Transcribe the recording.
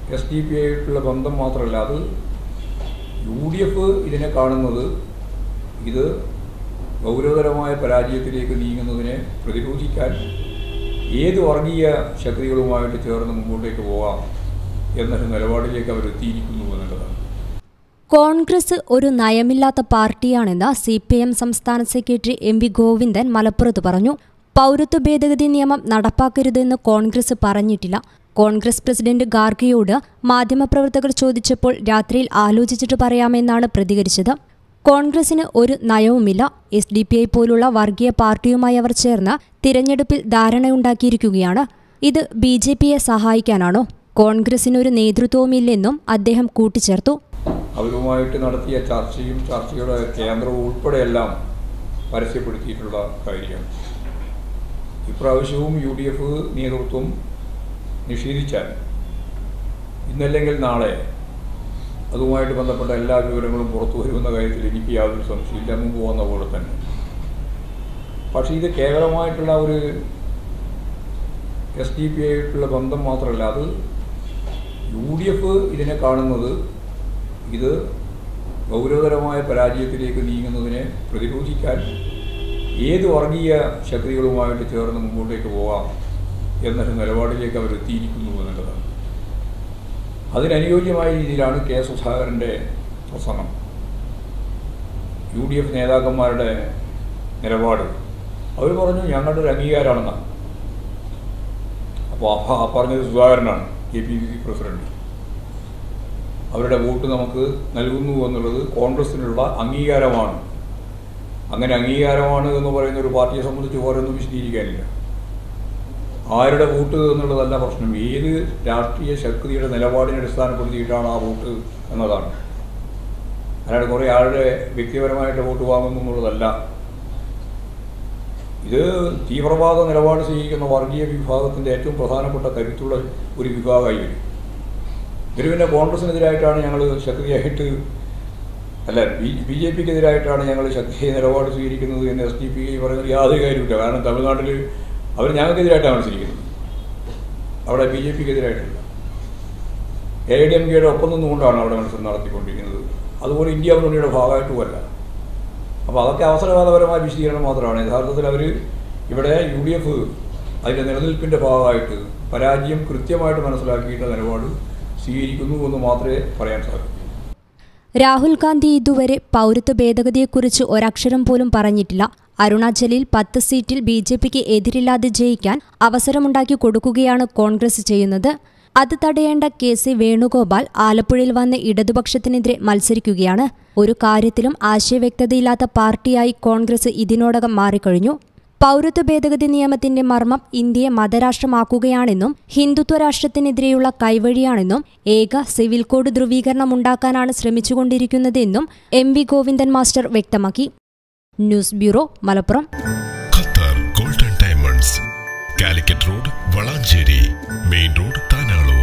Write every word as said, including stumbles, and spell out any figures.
S D P ആയിട്ടുള്ള ബന്ധം മാത്രമല്ല, അത് യു ഡി എഫ് ഇതിനെ കാണുന്നത് ഇത് ഗൗരവതരമായ പരാജയത്തിലേക്ക് നീങ്ങുന്നതിനെ പ്രതിരോധിക്കാൻ ഏത് വർഗീയ ശക്തികളുമായിട്ട് ചേർന്ന് മുമ്പോട്ടേക്ക് പോകാം എന്നൊരു നിലപാടിലേക്ക് അവർ എത്തിയിരിക്കുന്നു എന്നുള്ളതാണ്. കോൺഗ്രസ് ഒരു നയമില്ലാത്ത പാർട്ടിയാണെന്ന് സി പി എം സംസ്ഥാന സെക്രട്ടറി എം വി ഗോവിന്ദൻ മലപ്പുറത്ത് പറഞ്ഞു. പൗരത്വ ഭേദഗതി നിയമം നടപ്പാക്കരുതെന്ന് കോൺഗ്രസ് പറഞ്ഞിട്ടില്ല. കോൺഗ്രസ് പ്രസിഡന്റ് ഖാർഗെയോട് മാധ്യമപ്രവർത്തകർ ചോദിച്ചപ്പോൾ രാത്രിയിൽ ആലോചിച്ചിട്ട് പറയാമെന്നാണ് പ്രതികരിച്ചത്. കോൺഗ്രസിന് ഒരു നയവുമില്ല. എസ് ഡി പി ഐ പോലുള്ള വർഗീയ പാർട്ടിയുമായി അവർ ചേർന്ന് തിരഞ്ഞെടുപ്പിൽ ധാരണയുണ്ടാക്കിയിരിക്കുകയാണ്. ഇത് ബി ജെ പിയെ സഹായിക്കാനാണോ? കോൺഗ്രസിനൊരു നേതൃത്വവുമില്ലെന്നും അദ്ദേഹം കൂട്ടിച്ചേർത്തു. അവരുമായിട്ട് നടത്തിയ ചർച്ചയും ചർച്ചയുടെ കേന്ദ്രവും ഉൾപ്പെടെയെല്ലാം പരസ്യപ്പെടുത്തിയിട്ടുള്ള കാര്യമാണ്. ഇപ്രാവശ്യവും യു ഡി എഫ് നേതൃത്വം നിഷേധിച്ചാൽ ഇന്നല്ലെങ്കിൽ നാളെ അതുമായിട്ട് ബന്ധപ്പെട്ട എല്ലാ വിവരങ്ങളും പുറത്തു വരുമെന്ന കാര്യത്തിൽ എനിക്ക് യാതൊരു സംശയമില്ല, മുമ്പ് വന്ന പോലെ തന്നെ. പക്ഷേ ഇത് കേവലമായിട്ടുള്ള ഒരു എസ് ഡി പി ആയിട്ടുള്ള ബന്ധം മാത്രമല്ല, അത് യു ഡി എഫ് ഇതിനെ കാണുന്നത് ഇത് ഗൗരവതരമായ പരാജയത്തിലേക്ക് നീങ്ങുന്നതിനെ പ്രതിരോധിക്കാൻ ഏത് വർഗീയ ശക്തികളുമായിട്ട് ചേർന്ന് മുമ്പോട്ടേക്ക് പോകാം എന്നൊരു നിലപാടിലേക്ക് അവർ എത്തിയിരിക്കുന്നു എന്നുള്ളതാണ്. അതിനനുയോജ്യമായ രീതിയിലാണ് കെ സുധാകരൻ്റെ പ്രസംഗം, യു ഡി എഫ് നേതാക്കന്മാരുടെ നിലപാട്. അവർ പറഞ്ഞു ഞങ്ങളുടെ ഒരു അംഗീകാരമാണെന്നാണ്. അപ്പോൾ ആ പറഞ്ഞത് സുധാകരനാണ്, K P C C president. അവരുടെ വോട്ട് നമുക്ക് നൽകുന്നു എന്നുള്ളത് കോൺഗ്രസിനുള്ള അംഗീകാരമാണ്. അങ്ങനെ അംഗീകാരമാണ് എന്ന് പറയുന്ന ഒരു പാർട്ടിയെ സംബന്ധിച്ച് ഓരോന്നും വിശദീകരിക്കാനില്ല. ആരുടെ വോട്ട് എന്നുള്ളതല്ല പ്രശ്നം, ഏത് രാഷ്ട്രീയ ശക്തിയുടെ നിലപാടിനെ അടിസ്ഥാനപ്പെടുത്തിയിട്ടാണ് ആ വോട്ട് എന്നതാണ്. അല്ലാതെ കുറേ ആളുടെ വ്യക്തിപരമായിട്ട് വോട്ട് വാങ്ങുന്നു എന്നുള്ളതല്ല. ഇത് തീവ്രവാദ നിലപാട് സ്വീകരിക്കുന്ന വർഗീയ വിഭാഗത്തിൻ്റെ ഏറ്റവും പ്രധാനപ്പെട്ട കരുത്തുള്ള ഒരു വിഭാഗമായി വരും. ഇവർ പിന്നെ കോൺഗ്രസിനെതിരായിട്ടാണ് ഞങ്ങൾ ശക്തിയായിട്ട് അല്ല ബി ബി ജെ പിക്കെതിരായിട്ടാണ് ഞങ്ങൾ ശക്തിയായ നിലപാട് സ്വീകരിക്കുന്നത് എന്ന് എസ് ഡി പി പറയുന്നത് യാതൊരു കാര്യമില്ല. കാരണം തമിഴ്നാട്ടിൽ അവർ ഞങ്ങൾക്കെതിരായിട്ടാണ് മത്സരിക്കുന്നത്, അവിടെ ബി ജെ പിക്കെതിരായിട്ടില്ല. എ ഡി എം കെയുടെ ഒപ്പം നിന്നുകൊണ്ടാണ് അവിടെ മത്സരം നടത്തിക്കൊണ്ടിരിക്കുന്നത്. അതുപോലെ ഇന്ത്യ മുന്നണിയുടെ ഭാഗമായിട്ടുമല്ല. അപ്പോൾ അതൊക്കെ അവസരവാദപരമായ വിശദീകരണം മാത്രമാണ്. യഥാർത്ഥത്തിൽ അവർ ഇവിടെ യു ഡി എഫ് അതിൻ്റെ നിലനിൽപ്പിൻ്റെ ഭാഗമായിട്ട് പരാജയം കൃത്യമായിട്ട് മനസ്സിലാക്കിയിട്ട് നിലപാട് സ്വീകരിക്കുന്നു എന്ന് മാത്രമേ പറയാൻ സാധിക്കൂ. രാഹുൽ ഗാന്ധി ഇതുവരെ പൗരത്വ ഭേദഗതിയെക്കുറിച്ച് ഒരക്ഷരം പോലും പറഞ്ഞിട്ടില്ല. അരുണാചലിൽ പത്ത് സീറ്റിൽ ബി ജെ പിക്ക് എതിരില്ലാതെ ജയിക്കാൻ അവസരമുണ്ടാക്കി കൊടുക്കുകയാണ് കോൺഗ്രസ് ചെയ്യുന്നത്. അത് തടയേണ്ട കെ സി വേണുഗോപാൽ ആലപ്പുഴയിൽ വന്ന് ഇടതുപക്ഷത്തിനെതിരെ മത്സരിക്കുകയാണ്. ഒരു കാര്യത്തിലും ആശയവ്യക്തതയില്ലാത്ത പാർട്ടിയായി കോൺഗ്രസ് ഇതിനോടകം മാറിക്കഴിഞ്ഞു. പൗരത്വ ഭേദഗതി നിയമത്തിന്റെ മർമ്മം ഇന്ത്യയെ മതരാഷ്ട്രമാക്കുകയാണെന്നും ഹിന്ദുത്വ രാഷ്ട്രത്തിനെതിരെയുള്ള കൈവഴിയാണെന്നും ഏക സിവിൽ കോഡ് ധ്രുവീകരണം ഉണ്ടാക്കാനാണ് ശ്രമിച്ചുകൊണ്ടിരിക്കുന്നതെന്നും എം വി ഗോവിന്ദൻ മാസ്റ്റർ വ്യക്തമാക്കി. News bureau, Malappuram. Qatar golden diamonds, Calicut road, Valanchery main road, Tanalur.